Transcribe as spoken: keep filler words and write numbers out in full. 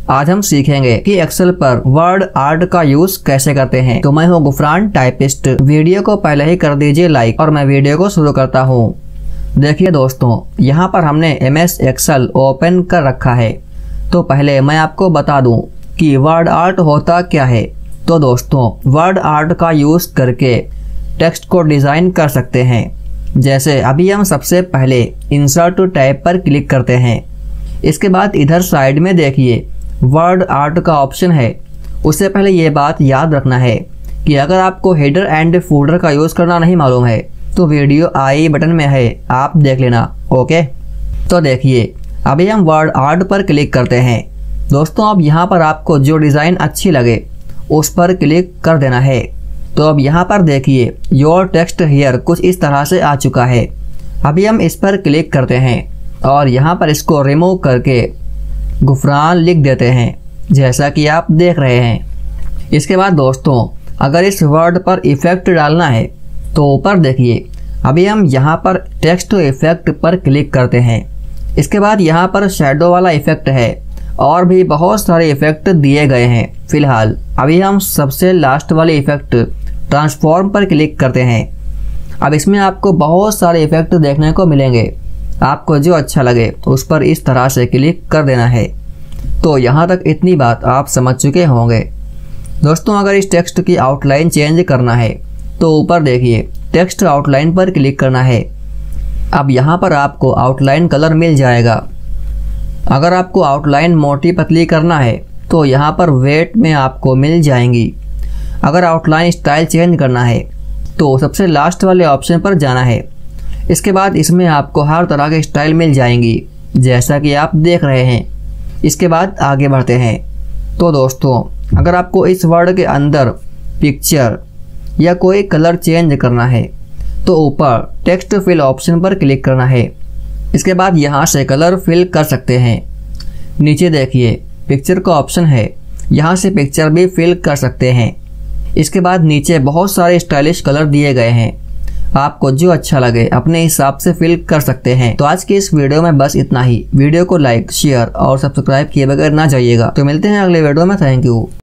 आज हम सीखेंगे कि एक्सेल पर वर्ड आर्ट का यूज कैसे करते हैं। तो मैं हूँ गुफरान टाइपिस्ट। वीडियो को पहले ही कर दीजिए लाइक और मैं वीडियो को शुरू करता हूँ। देखिए दोस्तों, यहाँ पर हमने एम एस एक्सेल ओपन कर रखा है। तो पहले मैं आपको बता दूं कि वर्ड आर्ट होता क्या है। तो दोस्तों, वर्ड आर्ट का यूज करके टेक्स्ट को डिजाइन कर सकते हैं। जैसे अभी हम सबसे पहले इंसर्ट टू टैब पर क्लिक करते हैं। इसके बाद इधर साइड में देखिए वर्ड आर्ट का ऑप्शन है। उससे पहले ये बात याद रखना है कि अगर आपको हेडर एंड फूडर का यूज करना नहीं मालूम है तो वीडियो आई बटन में है, आप देख लेना। ओके, तो देखिए अभी हम वर्ड आर्ट पर क्लिक करते हैं। दोस्तों, अब यहाँ पर आपको जो डिज़ाइन अच्छी लगे उस पर क्लिक कर देना है। तो अब यहाँ पर देखिए योर टेक्स्ट हियर कुछ इस तरह से आ चुका है। अभी हम इस पर क्लिक करते हैं और यहाँ पर इसको रिमूव करके गुफरान लिख देते हैं, जैसा कि आप देख रहे हैं। इसके बाद दोस्तों, अगर इस वर्ड पर इफेक्ट डालना है तो ऊपर देखिए अभी हम यहाँ पर टेक्स्ट इफेक्ट पर क्लिक करते हैं। इसके बाद यहाँ पर शैडो वाला इफेक्ट है और भी बहुत सारे इफेक्ट दिए गए हैं। फिलहाल अभी हम सबसे लास्ट वाले इफेक्ट ट्रांसफॉर्म पर क्लिक करते हैं। अब इसमें आपको बहुत सारे इफेक्ट देखने को मिलेंगे। आपको जो अच्छा लगे उस पर इस तरह से क्लिक कर देना है। तो यहाँ तक इतनी बात आप समझ चुके होंगे। दोस्तों, अगर इस टेक्स्ट की आउटलाइन चेंज करना है तो ऊपर देखिए टेक्स्ट आउटलाइन पर क्लिक करना है। अब यहाँ पर आपको आउटलाइन कलर मिल जाएगा। अगर आपको आउटलाइन मोटी पतली करना है तो यहाँ पर वेट में आपको मिल जाएंगी। अगर आउटलाइन स्टाइल चेंज करना है तो सबसे लास्ट वाले ऑप्शन पर जाना है। इसके बाद इसमें आपको हर तरह के स्टाइल मिल जाएंगी, जैसा कि आप देख रहे हैं। इसके बाद आगे बढ़ते हैं। तो दोस्तों, अगर आपको इस वर्ड के अंदर पिक्चर या कोई कलर चेंज करना है तो ऊपर टेक्स्ट फिल ऑप्शन पर क्लिक करना है। इसके बाद यहाँ से कलर फिल कर सकते हैं। नीचे देखिए पिक्चर का ऑप्शन है, यहाँ से पिक्चर भी फिल कर सकते हैं। इसके बाद नीचे बहुत सारे स्टाइलिश कलर दिए गए हैं। आपको जो अच्छा लगे अपने हिसाब से फिल कर सकते हैं। तो आज की इस वीडियो में बस इतना ही। वीडियो को लाइक, शेयर और सब्सक्राइब किए बगैर ना जाइएगा। तो मिलते हैं अगले वीडियो में। Thank you.